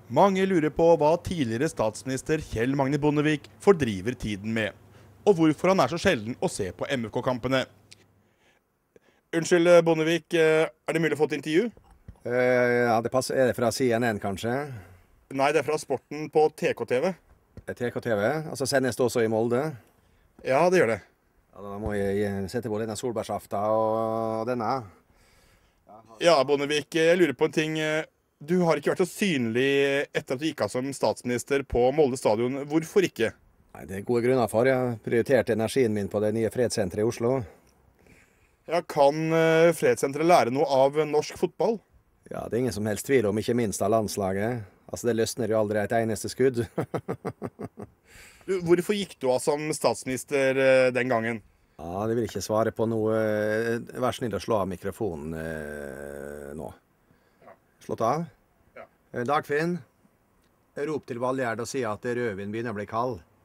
Mange lurer på hva tidligere statsminister Kjell Magne Bondevik fordriver tiden med, og hvorfor han er så sjelden å se på MFK-kampene. Unnskyld, Bondevik, er det mulig å få et intervju? Ja, det passer. Er det fra CNN, kanskje? Nei, det er fra Sporten på TK-TV. TK-TV? Altså sendes det også i Molde? Ja, det gjør det. Ja, da må jeg sette på denne solbærsafta og denne. Ja, Bondevik, jeg lurer på en ting. Du har ikke vært så synlig etter at du gikk av som statsminister på Molde stadion. Hvorfor ikke? Nei, det er gode grunner for. Jeg har prioritert energien min på det nye fredssenteret i Oslo. Ja, kan fredssenteret lære noe av norsk fotball? Ja, det er ingen som helst tvil om, ikke minst av landslaget. Altså, det løsner jo aldri et eneste skudd. Hvorfor gikk du av som statsminister den gangen? Ja, det vil ikke svare på noe. Vær snill å slå av mikrofonen nå. Slått av? Ja. Dagfinn, rop til Valgjerd og si at rødvin begynner å bli kald.